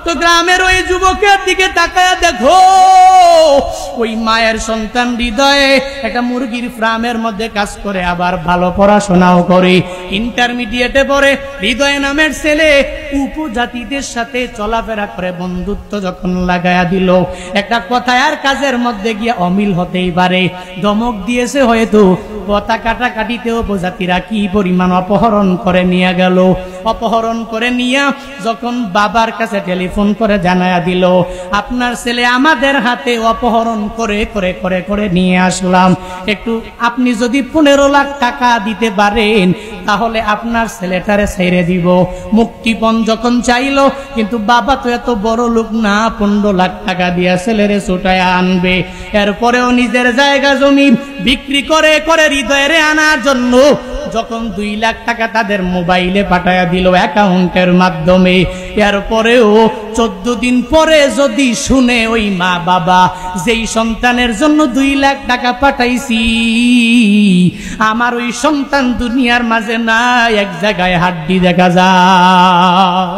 চট্টগ্রামের ওই যুবকের দিকে তাকায়া দেখো, ওই মায়ের সন্তান হৃদয়ে একটা মুরগির ফার্মের মধ্যে কাজ করে, আবার ভালো পড়াশোনাও করে, ইন্টারমিডিয়েটে পড়ে। হৃদয় নামের ছেলে উপজাতিদের সাথে চলাফেরা করে, বন্ধুত্ব যখন লাগায়া দিল, একটা কথা আর কাজের মধ্যে গিয়ে অমিল হতেই পারে, ধমক দিয়েছে হয়তো, কথা কাটাকাটিতে উপজাতিরা কি পরিমাণ অপহরণ করে নিয়ে গেল। অপহরণ করে নিয়ে যখন বাবার কাছে টেলিফোন করে জানায়া দিল, আপনার ছেলে আমাদের হাতে অপহরণ করে করে করে করে নিয়ে আসলাম, একটু আপনি যদি 15 লাখ টাকা দিতে পারেন তাহলে আপনার ছেলেটারে ছেড়ে দিব। মুক্তিপণ যখন চাইলো, কিন্তু বাবা তো এত বড় লোক না, 15 লাখ টাকা দিয়া ছেলেরে ছুটায় আনবে। এরপরেও নিজের জায়গা জমি বিক্রি করে করে হৃদয়ের আনার জন্য যখন 2 লাখ টাকা তাদের মোবাইলে পাঠায়া দিল অ্যাকাউন্টের মাধ্যমে, এরপরেও 14 দিন পরে যদি শুনে ওই মা বাবা যেই সন্তানের জন্য 2 লাখ টাকা পাঠাইছি, আমার ওই সন্তান দুনিয়ার মাঝে না, এক জায়গায় হাড্ডি দেখা যায়।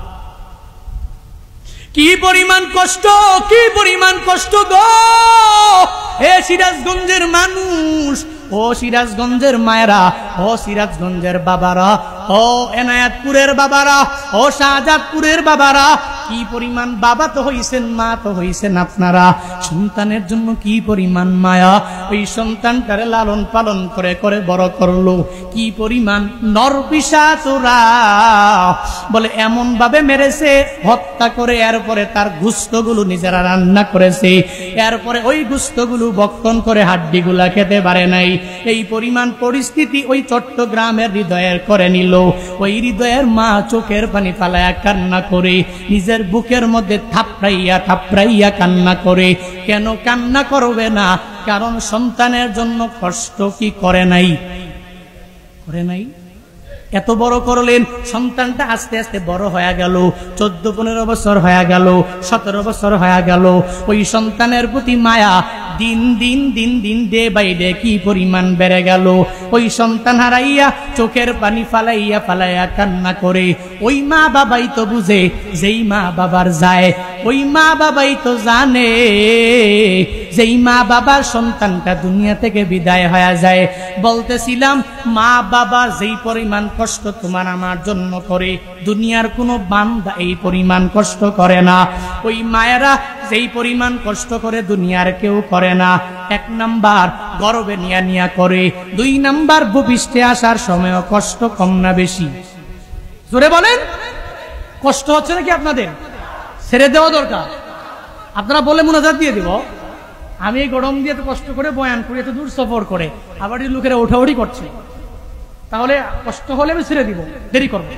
কি পরিমাণ কষ্ট, কি পরিমাণ কষ্ট গো হে সিরাজগঞ্জের মানুষ, ও সিরাজগঞ্জের মায়েরা, ও সিরাজগঞ্জের বাবারা, ও এনায়েতপুরের বাবারা, ও শাহজাদপুরের বাবারা, কি পরিমাণ বাবা তো হইছেন, মা তো হইছেন আপনারা, সন্তানের জন্য কি পরিমাণ মায়া, ওই সন্তানটারে লালন পালন করে করে বড় করলো, কি পরিমাণ নরপিশাচরা বলে এমন ভাবে মেরেছে, হত্যা করে এরপরে তার গোশতগুলো নিজেরা রান্না করেছে, এরপরে ওই গোশতগুলো ভক্ষণ করে হাড্ডিগুলা খেতে পারে নাই। এই পরিমাণ পরিস্থিতি ওই চট্টগ্রামের হৃদয়ের করে নিল। ওই হৃদয়ের মা চোখের পানি ফালায়া কান্না করে, নিজের বুকের মধ্যে থাপড়াইয়া থাপড়াইয়া কান্না করে। কেন কান্না করবে না? কারণ সন্তানের জন্য কষ্ট কি করে নাই? করে নাই? এত বড় করলেন, সন্তানটা আস্তে আস্তে বড় হয়ে গেল, 14-15 বছর হয়ে গেল, 17 বছর হয়ে গেল। ওই সন্তানের প্রতি মায়া দিন দিন দিন দিন ডে বাই ডে কি পরিমাণ বেড়ে গেল। ওই সন্তান হারাইয়া চোখের পানি ফালাইয়া ফালাইয়া কান্না করে। ওই মা বাবাই তো বুঝে, যেই মা বাবার যায়, ওই মা বাবাই তো জানে, যেই মা বাবার সন্তানটা দুনিয়া থেকে বিদায় হয়ে যায়। বলতেছিলাম, মা বাবা যেই পরিমাণ কষ্ট তোমার আমার জন্য করে, দুনিয়ার কোনো বান্দা এই পরিমাণ কষ্ট করে না। ওই মায়েরা যেই পরিমাণ কষ্ট করে দুনিয়ার কেউ করে না। 1 নাম্বার গর্বে নিয়া নিয়া করে, 2 নাম্বার ভূপৃষ্ঠে আসার সময়ও কষ্ট কম না বেশি? জোরে বলেন, কষ্ট হচ্ছে নাকি আপনাদের? ছেড়ে দেওয়া দরকার। আপনারা বলে মুনাজাত দিয়ে দিব, আমি এই গরম দিয়ে তো কষ্ট করে বয়ান করি, এত দূর সফর করে, আবার এই লোকেরা ওঠাউঠি করছে, তাহলে কষ্ট হলে আমি ছেড়ে দিব, দেরি করবো।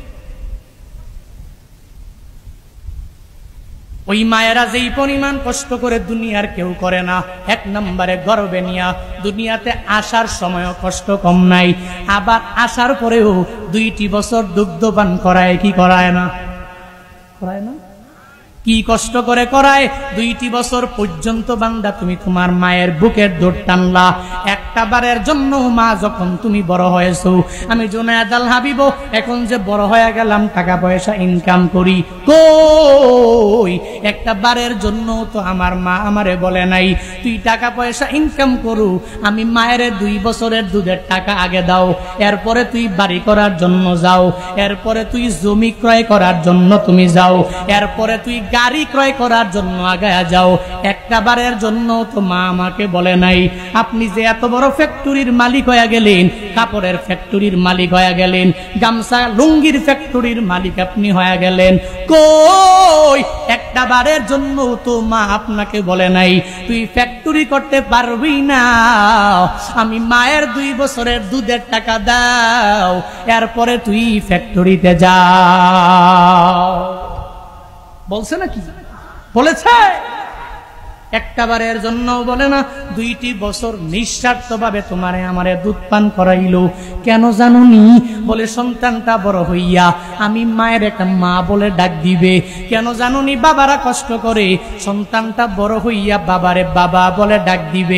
ওই মায়েরা যেই পরিমাণ কষ্ট করে দুনিয়ার কেউ করে না। 1 নম্বরে গর্বে নিয়া দুনিয়াতে আসার সময়ও কষ্ট কম নাই, আবার আসার পরেও 2টি বছর দুগ্ধপান করায় কি করায় না? করায় না? কি কষ্ট করে করায়। 2টি বছর পর্যন্ত বান্দা তুমি তোমার মায়ের বুকের দৌড় টানলা। একটা বারের জন্য মা যখন তুমি বড় হয়েছো, আমি জুনায়েদ আল হাবিব এখন যে বড় হয়ে গেলাম, টাকা পয়সা ইনকাম করি, কই একটা বারের জন্য তো আমার মা আমারে বলে নাই তুই টাকা পয়সা ইনকাম করু, আমি মায়ের 2 বছরের দুধের টাকা আগে দাও, এরপরে তুই বাড়ি করার জন্য যাও, এরপরে তুই জমি ক্রয় করার জন্য তুমি যাও, এরপরে তুই গাড়ি ক্রয় করার জন্য আগায়া যাও। একটা বারের জন্য তো মা আমাকে বলে নাই আপনি যে এত বড় ফ্যাক্টরির মালিক হয়ে গেলেন, কাপড়ের ফ্যাক্টরির মালিক হয়ে গেলেন, গামছা লুঙ্গির ফ্যাক্টরির মালিক আপনি হয়ে গেলেন, কই একটা বারের জন্য তো মা আপনাকে বলে নাই তুই ফ্যাক্টরি করতে পারবি না, আমি মায়ের 2 বছরের দুধের টাকা দাও, এরপরে তুই ফ্যাক্টরিতে যাও। বলছে নাকি? বলেছে? একটা বারের জন্য বলে না। 2টি বছর নিঃস্বার্থ ভাবে তোমারে আমারে দুধ পান করাইলো। কেন জানুনি? বলে সন্তানটা বড় হইয়া আমি মায়ের একটা মা বলে ডাক দিবে। কেন জানুনি? বাবারা কষ্ট করে, সন্তানটা বড় হইয়া বাবারে বাবা বলে ডাক দিবে।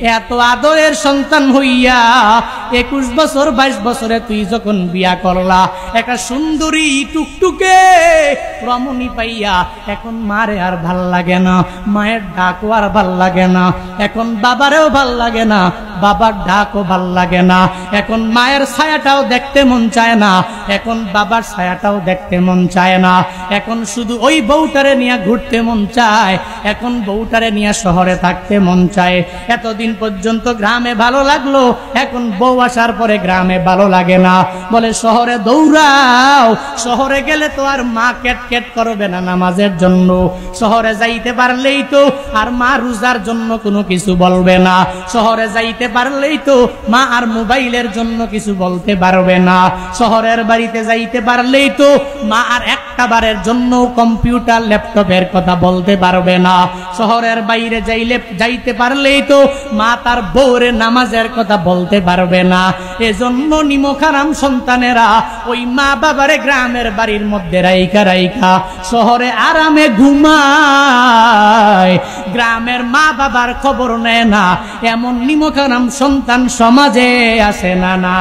এত আদরের সন্তান হইয়া 21 বছর 22 বছরে তুই যখন বিয়া করলা, একটা সুন্দরী টুকটুকে রমণী পাইয়া এখন মারে আর ভাল লাগে না, মায়ের ডাকও আর ভাল লাগে না, এখন বাবারেও ভাল লাগে না, বাবার ডাকও ভাল লাগে না, এখন মায়ের ছায়াটাও দেখতে মন চায় না, এখন বাবার ছায়াটাও দেখতে মন চায় না, এখন শুধু ওই বউটারে নিয়ে ঘুরতে মন চায়, এখন বউটারে নিয়ে শহরে থাকতে মন চায়। এতদিন পর্যন্ত গ্রামে ভালো লাগলো, এখন বউ আসার পরে গ্রামে ভালো লাগে না, বলে শহরে দৌড়াও, শহরে গেলে তো আর মা কেট কেট করবে না নামাজের জন্য, শহরে যাইতে পারলেই তো আর মা রোজার জন্য কোনো কিছু বলবে না, শহরে যাইতে পারলেই তো মা আর মোবাইলের জন্য কিছু বলতে পারবে না, শহরের বাড়িতে যাইতে পারলেই তো মা আর একটা বারের জন্য কম্পিউটার ল্যাপটপের কথা বলতে পারবে না, শহরের বাইরে যাইতে পারলেই তো মা তার বউরে নামাজের কথা বলতে পারবে না। এজন্য নিমখারাম সন্তানেরা ওই মা বাবারে গ্রামের বাড়ির মধ্যে রাইখা রাইখা শহরে আরামে ঘুমায়, গ্রামের মা বাবার খবর নেয় না, এমন নিমখারাম সন্তান সমাজে আছে না? না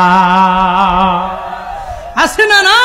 আছে না? না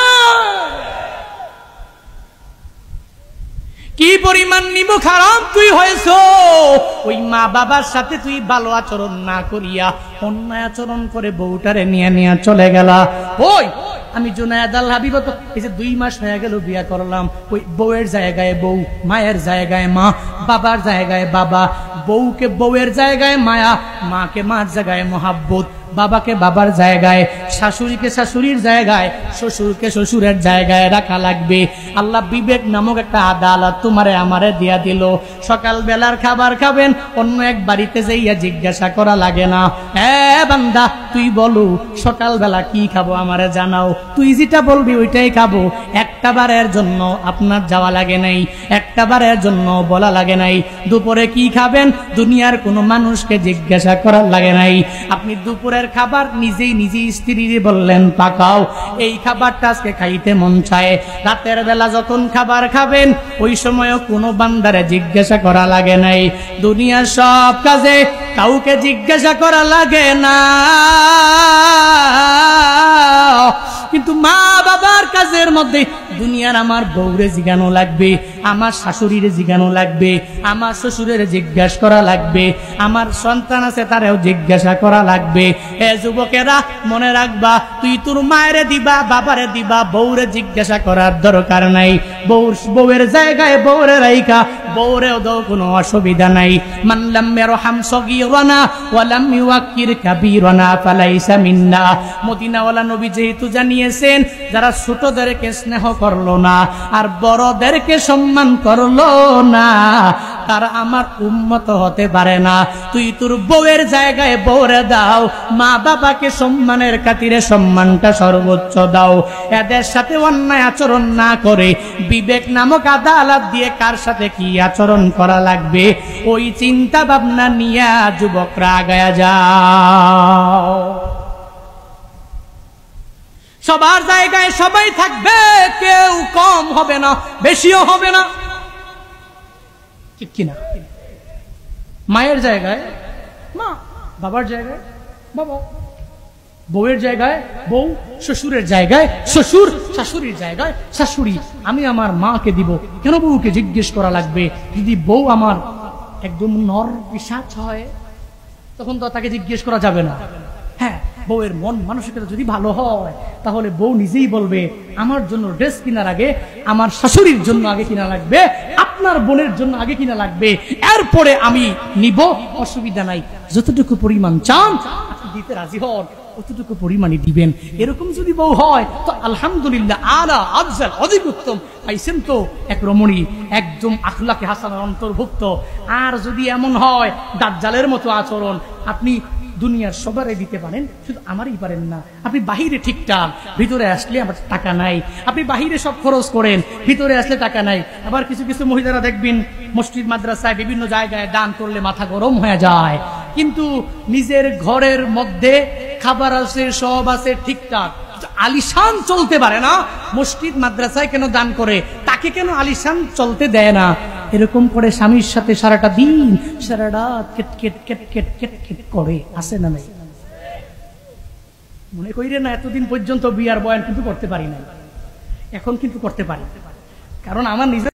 কি পরিমাণ নিমখারাম তুই হয়েছ, ওই মা বাবার সাথে তুই ভালো আচরণ না করিয়া অন্যায় আচরণ করে বউটারে নিয়ে নিয়ে চলে গেলা। ওই আমি জুনায়েদ আল হাবিব তো এই যে 2 মাস হয়ে গেল বিয়া করলাম, ওই বউয়ের জায়গায় বউ, মায়ের জায়গায় মা, বাবার জায়গায় বাবা, বউকে বউয়ের জায়গায় মায়া, মাকে মার জায়গায় মোহাব্বত, বাবাকে বাবার জায়গায়, শাশুড়িকে শাশুড়ির জায়গায়, শ্বশুরকে শ্বশুরের জায়গায় রাখা লাগবে। আল্লাহ বিবেক নামক একটা আদালত তোমারে আমারে দিয়া দিল। সকাল বেলার খাবার খাবেন, অন্য এক বাড়িতে যাইয়া জিজ্ঞাসা করা লাগে না, হ্যাঁ বান্দা তুই বলো সকাল বেলা কি খাবো আমারে জানাও, তুই যেটা বলবি ওইটাই খাবো। একটা বারের জন্য আপনার যাওয়া লাগে নাই, একটা বারের জন্য বলা লাগে নাই। দুপুরে কি খাবেন দুনিয়ার কোনো মানুষকে জিজ্ঞাসা করার লাগে নাই। আপনি দুপুরের খাবার নিজেই স্ত্রীরে বললেন পাকাও, এই খাবারটা আজকে খাইতে মন চায়। রাতের বেলা যখন খাবার খাবেন ওই সময়ও কোনো বান্দারে জিজ্ঞাসা করা লাগে নাই। দুনিয়ার সব কাজে কাউকে জিজ্ঞাসা করা লাগে না, কিন্তু মা বাবার কাজের মধ্যে দুনিয়ার আমার বউরে জিজ্ঞানো লাগবে, আমার শাশুড়িরে জিজ্ঞানো লাগবে, আমার শ্বশুরের জিজ্ঞাসা করা লাগবে, আমার সন্তান আছে তারেও জিজ্ঞাসা করা লাগবে। এ যুবকেরা মনে রাখবা, তুই তোর মায়েরে দিবা, বাবারে দিবা, বউরে জিজ্ঞাসা করার দরকার নাই। বউয়ের জায়গায় বউরে রাইখা বউরেও দাও, কোনো অসুবিধা নাই। মান লাম ইয়ারহাম সগীরানা ওয়া লাম ইউওয়াক্কির কাবীরানা ফালাইসা মিন্না। মদিনাওয়ালা নবী যেহেতু জানিয়েছেন, যারা ছোটদেরকে স্নেহ করলো না আর বড়দেরকে সম্মান করলো না, তারা আমার উম্মত হতে পারে না। তুই তোর বউয়ের জায়গায় বউরে দাও, মা বাবাকে সম্মানের খাতিরে সম্মানটা সর্বোচ্চ দাও। এদের সাথে অন্যায় আচরণ না করে বিবেক নামক আদালত দিয়ে কার সাথে কি আচরণ করা লাগবে ওই চিন্তা ভাবনা নিয়ে যুবকরা আগায়া যাও। সবার জায়গায় সবাই থাকবে, কেউ কম হবে না, বেশিও হবে না, ঠিক কিনা? মায়ের জায়গায় মা, বাবার জায়গায় বাবা, বউয়ের জায়গায় বউ, শ্বশুরের জায়গায় শ্বশুর, শাশুড়ির জায়গায় শাশুড়ি। আমি আমার মাকে দিব, কেন বউকে জিজ্ঞেস করা লাগবে? যদি বউ আমার একদম নর পিশাচ হয় তখন তো তাকে জিজ্ঞেস করা যাবে না। হ্যাঁ, বউয়ের মন মানসিকতা যদি ভালো হয় তাহলে বউ নিজেই বলবে, আমার জন্য ড্রেস কেনার আগে আমার শাশুড়ির জন্য আগে কিনা লাগবে, আপনার বোনের জন্য আগে কিনা লাগবে, এরপরে আমি নিব, অসুবিধা নাই। যতটুকু পরিমাণ চান আপনি দিতে রাজি হন, অতটুকু পরিমাণই দিবেন। এরকম যদি বউ হয় তো আলহামদুলিল্লাহ, আলা আফজাল, অধিক উত্তম। পাইছেন তো এক রমণী, একদম আখলাকে হাসানের অন্তর্ভুক্ত। আর যদি এমন হয় দাজ্জালের মতো আচরণ, আপনি দুনিয়ার সবারে দিতে পারেন, শুধু আমারই পারেন না। আপনি বাহিরে ঠিকঠাক, ভিতরে আসলে আমার টাকা নাই। আপনি বাহিরে সব খরচ করেন, ভিতরে আসলে টাকা নাই। আবার কিছু কিছু মহিলারা দেখবেন মসজিদ মাদ্রাসায় বিভিন্ন জায়গায় দান করলে মাথা গরম হয়ে যায়, কিন্তু নিজের ঘরের মধ্যে খাবার আছে, সব আছে ঠিকঠাক, আলিশান চলতে পারে না। মসজিদ মাদ্রাসায় কেন দান করে, তাকে কেন আলিশান চলতে দেয় না? এরকম করে স্বামীর সাথে সারাটা দিন সারা রাত কেট কেট কেট কেট কেট কেট করে, আসে না নাই? মনে কইরে না এতদিন পর্যন্ত বিয়ার বয়ান কিন্তু করতে পারি না, এখন কিন্তু করতে পারি, কারণ আমার নিজের